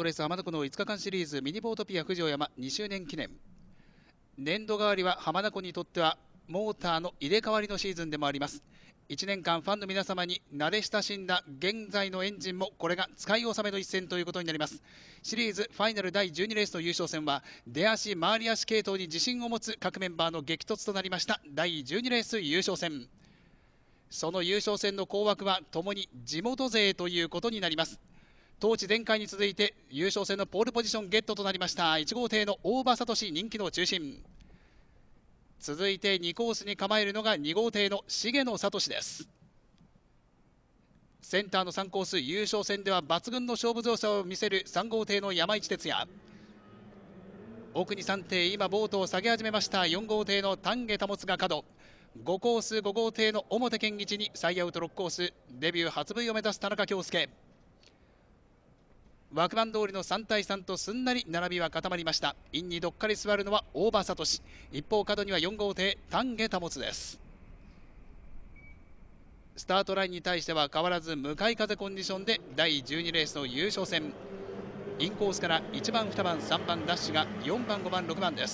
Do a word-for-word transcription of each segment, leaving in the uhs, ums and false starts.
トレース浜名湖のいつかかんシリーズミニボートピア富士山にしゅうねん記念。年度替わりは浜名湖にとってはモーターの入れ替わりのシーズンでもあります。いちねんかんファンの皆様に慣れ親しんだ現在のエンジンもこれが使い納めの一戦ということになります。シリーズファイナルだいじゅうにレースの優勝戦は出足回り足系統に自信を持つ各メンバーの激突となりましただいじゅうにレース優勝戦。その優勝戦の公枠はともに地元勢ということになります。当地前回に続いて優勝戦のポールポジションゲットとなりましたいち号艇の大場聡、人気の中心。続いてにコースに構えるのがに号艇の重野聡です。センターのさんコース優勝戦では抜群の勝負強さを見せるさん号艇の山市哲也。奥にさん艇、今ボートを下げ始めましたよん号艇の丹下保が角。ごコースご号艇の表健一にサイアウトろくコースデビュー初 ブイ を目指す田中恭介。枠番通りのさん対さんとすんなり並びは固まりました。インにどっかり座るのは大場聡。一方角にはよん号艇丹下保です。スタートラインに対しては変わらず向かい風コンディションでだいじゅうにレースの優勝戦。インコースからいちばんにばんさんばんダッシュがよんばんごばんろくばんです。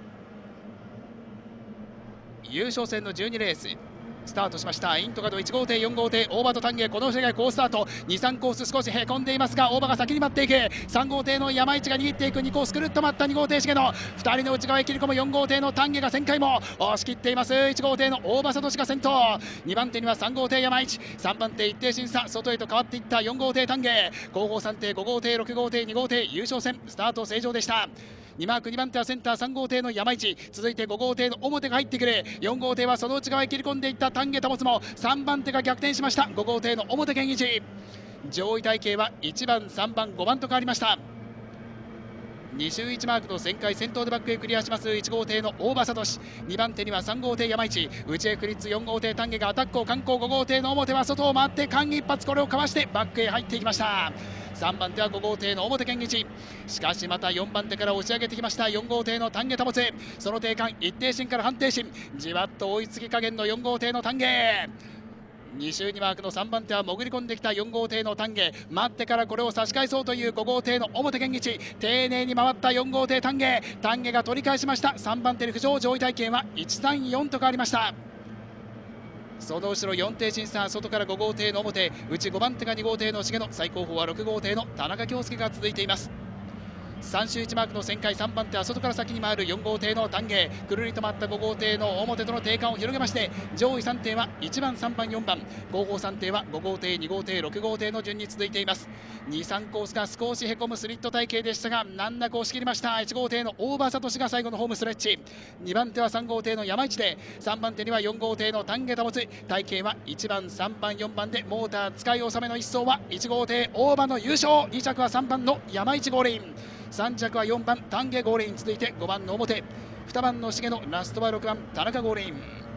優勝戦のじゅうにレーススタートしました。インと角いち号艇よん号艇大場と丹下、この人が好スタート。にさんコース少しへこんでいますが大場が先に待っていく。さん号艇の山市が握っていく。にコースくるっと待ったに号艇重野、ふたりの内側へ切り込むよん号艇の丹下が旋回も押し切っています。いち号艇の大場聡が先頭。にばん手にはさん号艇山市、さんばん手一定審査外へと変わっていったよん号艇丹下。後方さん艇ご号艇ろく号艇に号艇優勝戦スタート正常でした。にマークにばん手はセンターさん号艇の山市、続いてご号艇の表が入ってくる。よん号艇はその内側へ切り込んでいった丹下保もさんばん手が逆転しました。ご号艇の表健一、上位体系はいちばんさんばんごばんと変わりました。に周いちマークの旋回先頭でバックへクリアしますいち号艇の大場聡。にばん手にはさん号艇山市、内へクリッツよん号艇丹下がアタックを敢行。ご号艇の表は外を回って間一髪これをかわしてバックへ入っていきました。さんばん手はご号艇の表健一、しかしまたよんばん手から押し上げてきましたよん号艇の丹下保。その定間一定心から判定心、じわっと追いつき加減のよん号艇の丹下。に周にマークのさんばん手は潜り込んできたよん号艇の丹下、待ってからこれを差し返そうというご号艇の表健一、丁寧に回ったよん号艇丹下、丹下が取り返しました。さんばん手に浮上、上位体系はいちさんよんと変わりました。その後ろよん艇審査、外からご号艇の表、内ごばん手がに号艇の重野、最後方はろく号艇の田中恭介が続いています。さん周いちマークの旋回、さんばん手は外から先に回るよん号艇の丹下、くるりと回ったご号艇の表との定間を広げまして、上位さん艇はいちばんさんばんよんばん、後方さん艇はご号艇に号艇ろく号艇の順に続いています。にさんコースが少しへこむスリット体系でしたが難なく押し切りました。いち号艇の大場聡が最後のホームストレッチ。にばん手はさん号艇の山市で、さんばん手にはよん号艇の丹下保。体系はいちばんさんばんよんばんでモーター使い納めのいっ走はいち号艇大場の優勝。に着はさんばんの山市ゴールイン、さん着はよんばん丹下ゴールイン、続いてごばんの表、にばんの重野、ラストはろくばん田中ゴールイン。